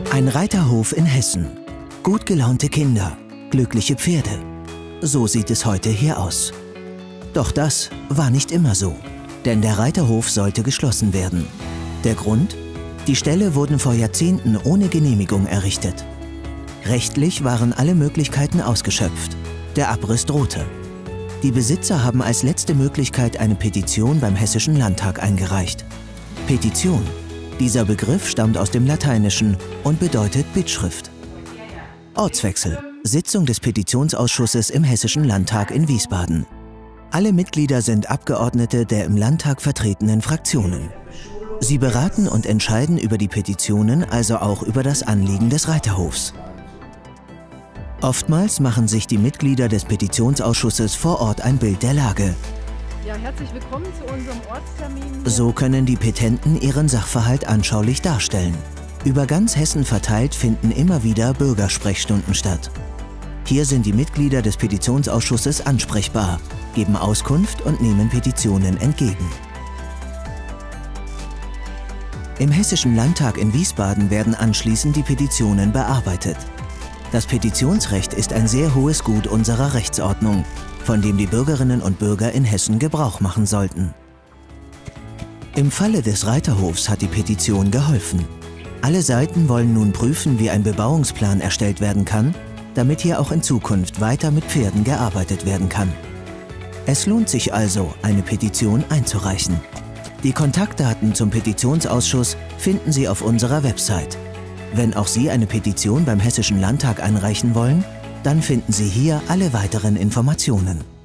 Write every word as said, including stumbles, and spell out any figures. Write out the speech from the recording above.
Ein Reiterhof in Hessen. Gut gelaunte Kinder, glückliche Pferde. So sieht es heute hier aus. Doch das war nicht immer so, denn der Reiterhof sollte geschlossen werden. Der Grund? Die Ställe wurden vor Jahrzehnten ohne Genehmigung errichtet. Rechtlich waren alle Möglichkeiten ausgeschöpft. Der Abriss drohte. Die Besitzer haben als letzte Möglichkeit eine Petition beim Hessischen Landtag eingereicht. Petition. Dieser Begriff stammt aus dem Lateinischen und bedeutet Bittschrift. Ortswechsel. Sitzung des Petitionsausschusses im Hessischen Landtag in Wiesbaden. Alle Mitglieder sind Abgeordnete der im Landtag vertretenen Fraktionen. Sie beraten und entscheiden über die Petitionen, also auch über das Anliegen des Reiterhofs. Oftmals machen sich die Mitglieder des Petitionsausschusses vor Ort ein Bild der Lage. Ja, herzlich willkommen zu unserem Ortstermin. So können die Petenten ihren Sachverhalt anschaulich darstellen. Über ganz Hessen verteilt finden immer wieder Bürgersprechstunden statt. Hier sind die Mitglieder des Petitionsausschusses ansprechbar, geben Auskunft und nehmen Petitionen entgegen. Im Hessischen Landtag in Wiesbaden werden anschließend die Petitionen bearbeitet. Das Petitionsrecht ist ein sehr hohes Gut unserer Rechtsordnung, von dem die Bürgerinnen und Bürger in Hessen Gebrauch machen sollten. Im Falle des Reiterhofs hat die Petition geholfen. Alle Seiten wollen nun prüfen, wie ein Bebauungsplan erstellt werden kann, damit hier auch in Zukunft weiter mit Pferden gearbeitet werden kann. Es lohnt sich also, eine Petition einzureichen. Die Kontaktdaten zum Petitionsausschuss finden Sie auf unserer Website. Wenn auch Sie eine Petition beim Hessischen Landtag einreichen wollen, dann finden Sie hier alle weiteren Informationen.